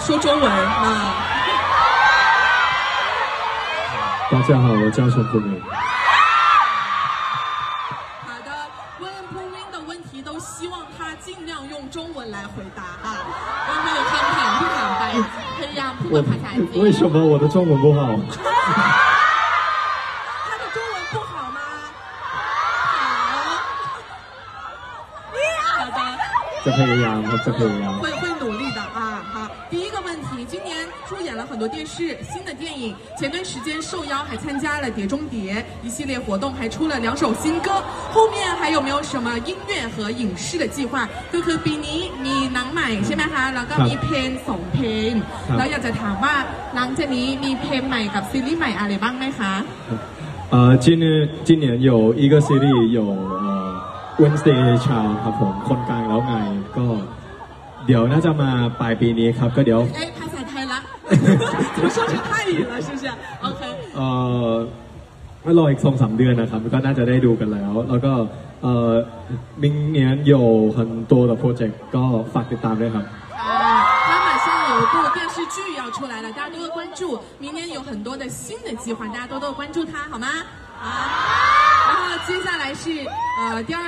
说中文啊。 大家好，我叫陈坤明。 好的，问พุ่งวิ่ง的问题都希望他尽量用中文来回答啊。 ก็คือคำถามที่ถามไปพยายามพูดเป็นภาษาจีน。 为什么我的中文不好？ 他的中文不好吗？好的， จะพยายามครับจะพยายาม。 会努力的啊。好，第一个问题，今年出演了很多电视新的电影，前段时间受邀还参加了《碟中谍》一系列活动，还出了2首新歌。后面还有没有什么音乐和影视的计划？ก็คือปีนี้มีหนังใหม่ใช่ไหมคะแล้วก็มีเพลง2เพลงแล้วอยากจะถามว่าหลังจากนี้มีเพลงใหม่กับซีรีส์ใหม่อะไรบ้างไหมคะ今年有一个ซีรีส์有Wednesday เช้าครับผมคนกลางแล้วไงก็เดี๋ยวน่าจะมาปลายปีนี้ครับก็เดี๋ยวภาษาไทยละ怎么说成泰语了是不是 OK รออีก2-3 เดือนนะครับก็น่าจะได้ดูกันแล้วแล้วก็明年有很多的 project ก็ฝากติดตามด้วยครับ他马上有一部电视剧要出来了，大家多多关注。明年有很多的新的计划，大家多多关注它，好吗？好。然后接下来是第二。